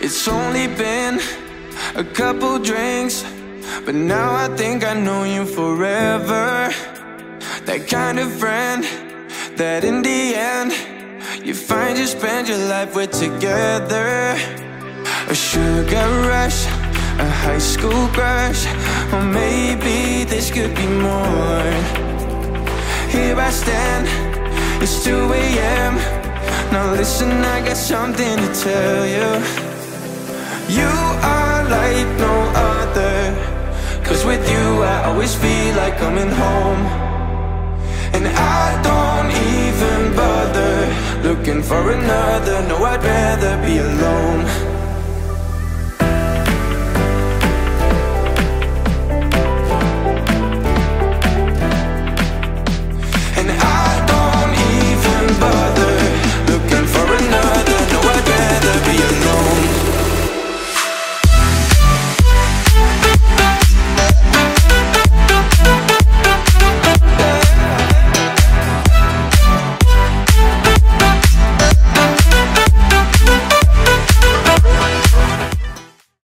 It's only been a couple drinks, but now I think I know you forever. That kind of friend that in the end you find you spend your life with together. A sugar rush, a high school crush, or maybe this could be more. Here I stand, it's 2 AM. Now listen, I got something to tell you. You are like no other, 'cause with you I always feel like coming home. And I don't even bother looking for another. No, I'd rather be alone.